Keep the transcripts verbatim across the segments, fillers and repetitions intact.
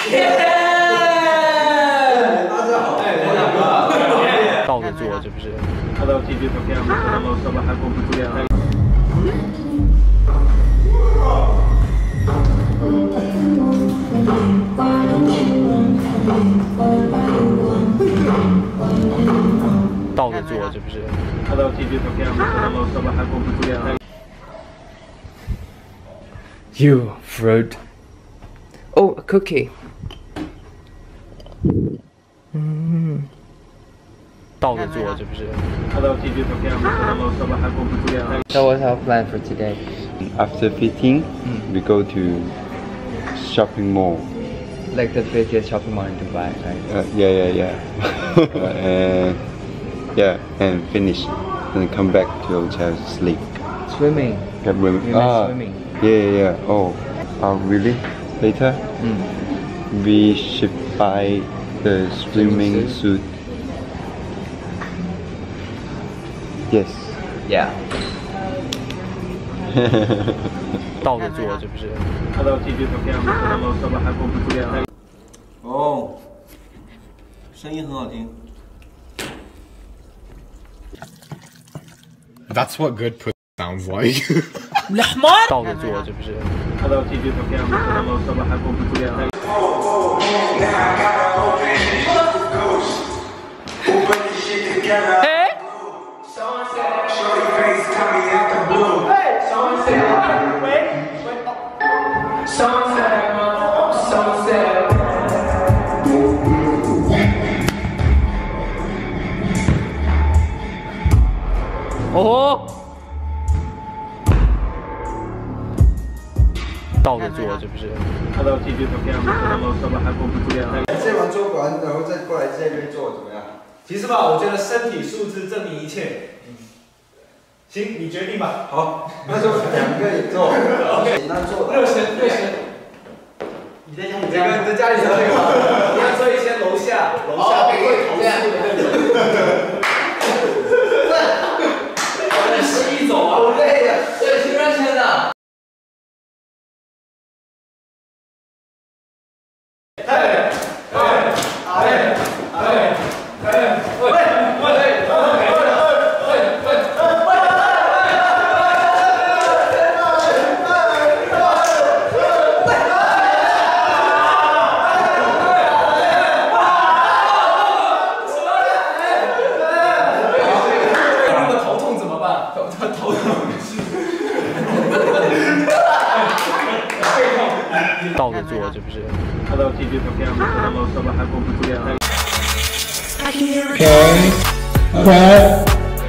大家好，哎，我两个倒着做，这不是 ？Hello T V program, hello صباحكم بخير. 倒着做，这不是 ？Hello T V program, hello صباحكم بخير. You fruit. Oh, a cookie. 嗯， 倒着做，这不是 ？Hello T V program, hello صباحكم بخير. So what's our plan for today? After fitting, Mm. we go to shopping mall. Like the prettiest shopping mall in Dubai, right? Uh, yeah, yeah, yeah. and yeah, and finish, and come back to hotel to sleep. Swimming. Get room. We went Ah, swimming. yeah, yeah, yeah. Oh, oh, really? Later, Mm. we should buy the swimming suit. Yes. Yeah. 倒着做，这不是 ？Hello T V program, hello صباحكم بخير. 哦，声音很好听。 That's what good pussy sounds like. 倒着做，这不是 ？Hello T V program, hello صباحكم بخير. Oh. 倒着做，这不是 ？Hello T V program, hello صباحكم بخير. 健完做完，然后再过来这边做，怎么样？ 其实吧，我觉得身体素质证明一切。嗯，行，你决定吧。好， 那就两个也做。OK， 那做热身，热身。你在家里这个，你在家里这个，你要做一些楼下，楼下不会投诉的那种。你吸一走啊！好累呀，这挺热身的。 倒着做，这不是 ？Hello T V program, hello صباحكم بخير. Okay. Okay.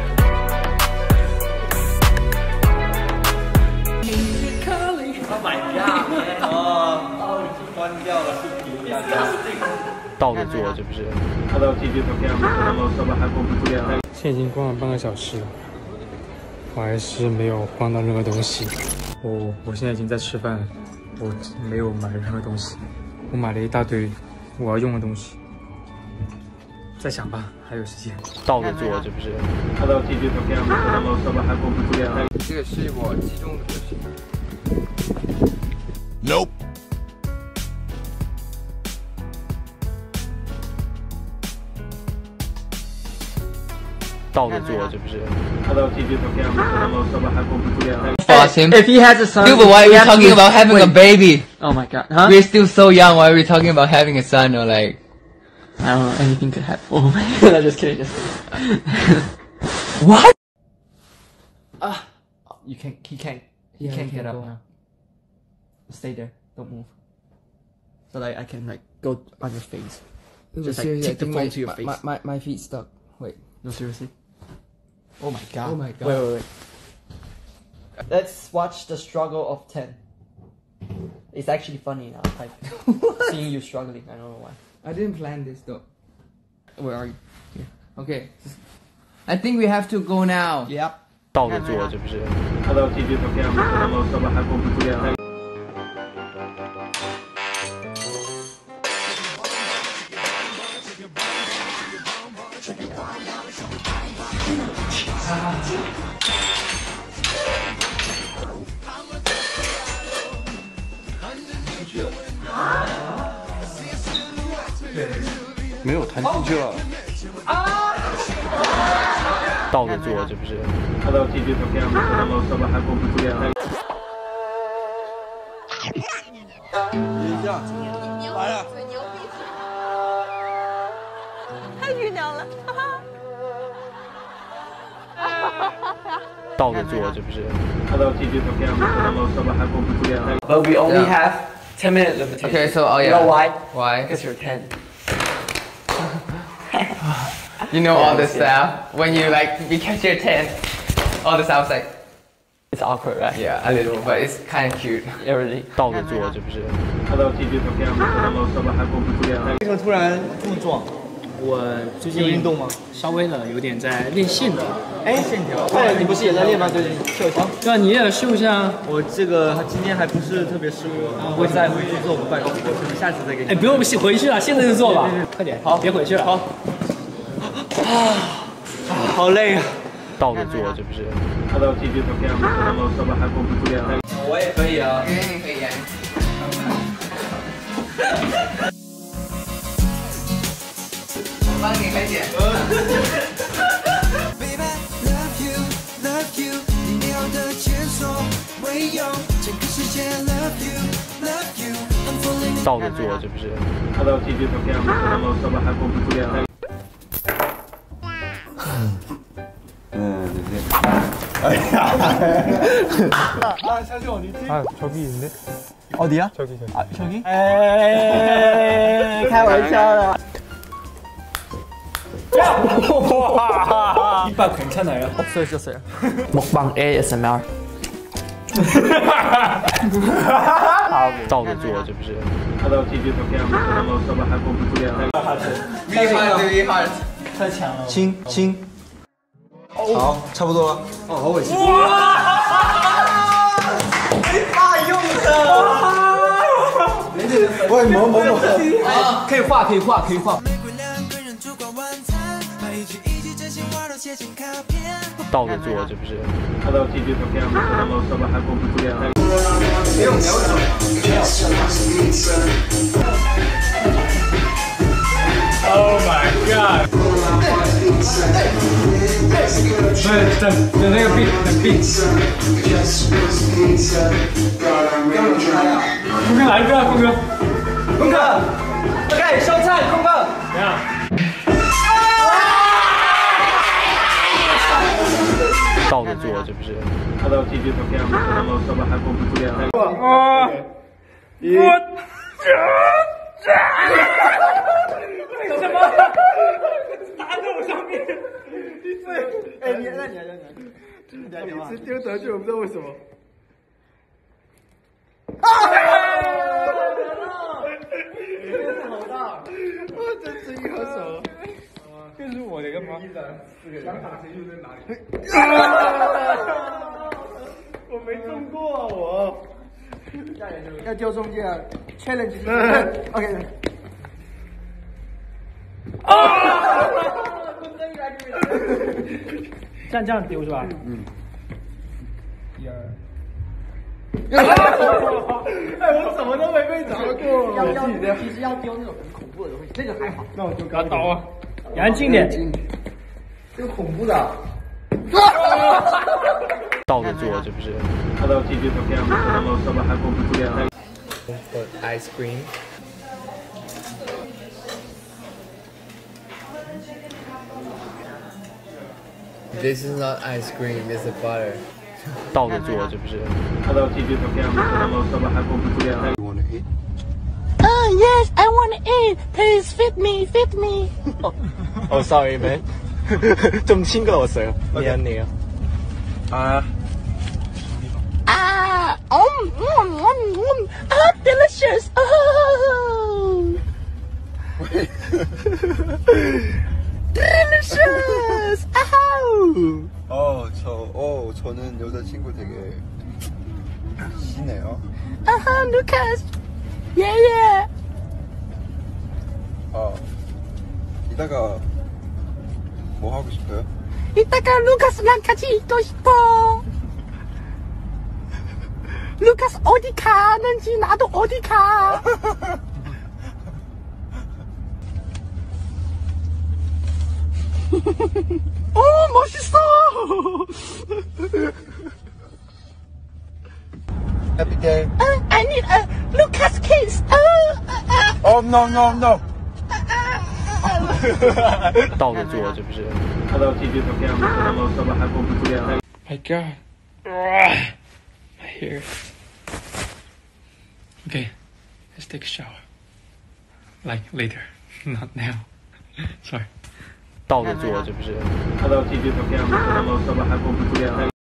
Oh my god！ 哦，关掉了视频。 倒着做，这不是 ？Hello T V program, hello صباحكم بخير. 现在已经逛了半个小时了，我还是没有逛到任何东西。我我现在已经在吃饭了，我没有买任何东西。我买了一大堆我要用的东西，再想吧，还有时间。 倒着做，这不是 ？Hello T V program, hello صباحكم بخير. 这个是我其中的东西。 Nope. 倒着做，这不是 ？Hello T V program, hello صباحكم بخير. Ask him. If he has a son, Dude, but why are we have talking to- about having wait. a baby? Oh my god, huh? We're still so young. Why are we talking about having a son or like? I don't know, anything could happen. Oh my god, I'm just kidding. Just kidding. What? Ah, you can't. He can't. He Yeah, can't he get can't up go. now. Stay there. Don't move. So like I can like go on your face. Just like Seriously, I take the think phone my, to your my, face. My, my, my feet stuck. Wait. No, seriously. Oh my god. Oh my god. Wait, wait, wait. Let's watch the struggle of ten. It's actually funny now. Like seeing you struggling. I don't know why. I didn't plan this though. Where are you? Here. Okay. I think we have to go now. Yep. 倒着做，这不是 ？Hello T V program, hello صباحكم بخير. 出去了。 没有弹进去了。 啊！倒着做，这不是 ？Hello T V Program，Hello صباحكم بخير。 一下，来了。 嘴牛逼，太晕凉了，哈哈。 倒着做，这不是 ？Hello T V Program，Hello صباحكم بخير。 But we only have ten minute limitation. Okay, so oh yeah. You know why? Why? Because you're ten. You know all the stuff when you like because you're ten. All the stuff's like it's awkward, right? Yeah, a little, but it's kind of cute. Yeah, really. 倒着做，这不是 ？Hello T V Program，Hello صباحكم بخير。 为什么突然这么壮？ 我最近有运动吗？ 稍微的有点在练线条。 哎，线条。对，你不是也在练吗？最近秀一下。 对啊，你也秀一下。 我这个今天还不是特别适合，我再回去做我们办公室，下次再给你。 哎，不用回去了，现在就做吧。快点，好，别回去了。 好。啊，好累啊。 倒着做，这不是 ？Hello T V Program，Hello صباحكم بخير。 我也可以啊。 你可以啊。我帮你开剪。 倒着做，这不是 ？Hello T V Program，Hello صباحكم بخير。 嗯，对对。哎呀！ 啊，相信我，你听。 아 저기 있네. 어디야? 저기 저기. 아 저기? 에이, 开玩笑的. 이빨 괜찮아요? 없어졌어요. 먹방 에이에스엠알. 倒着做，这不是 ？Hello T V Program，Hello صباحكم بخير。 Really hard, really hard. 太强了。亲亲。好，差不多了。哦，好恶心。没法用的。喂，萌萌萌。 可以画，可以画，可以画。 倒着做，这不是 ？Hello T V Program，Hello صباحكم بخير。 不用瞄准。 Oh my god！ 对，等等那个 beat， 等 beat。空哥来一个，空哥， 空哥，快烧菜，空哥。 怎样？ 倒着做，这不是 ？Hello T V Program，Hello صباحكم بخير。 我我这这什么？打在我上面！ 哎，你那你来，你来，你来，每次丢得去，我不知道为什么。啊！好大！我真是一颗手。这是我的干嘛？想打谁就在哪里。我没中过，我。要丢中间 ，challenge。OK。啊！ 这样这样丢是吧？ 嗯。 一二。 哎，我怎么都没被砸过。 要要，其实要丢那种很恐怖的东西，这个还好。 那我就搞倒啊！你安静点。 这个恐怖的。 倒着做，这不是 ？Hello T V Program，Hello صباحكم بخير。 Ice cream. This is not ice cream, it's a butter. 倒着做，这不是 ？Hello T V Program，Hello صباحكم بخير。 You wanna eat? Oh yes, I want to eat. Please feed me, feed me. Oh sorry man， 좀 징그러웠어요. 미안해요. 아. Ah, um, um, um, um. Ah, delicious. Oh. Delicious. Oh. 어, 저, 어, 저는 여자친구 되게 시네요. Uh-huh, Lucas. Yeah, yeah. 아, 이따가 뭐 하고 싶어요? 이따가 루카스랑 같이 있고 싶어. 루카스 어디 가는지 나도 어디 가. 어 멋있어. Happy day. Uh, I need a Lucas case. Uh, uh, Oh no no no. 倒着做，这不是 Hello T J tokiamo sono صباحكم بخير. My God. My hair. Okay, let's take a shower. Like later, not now. Sorry. 倒着做，这不是 Hello T J tokiamo sono صباحكم بخير.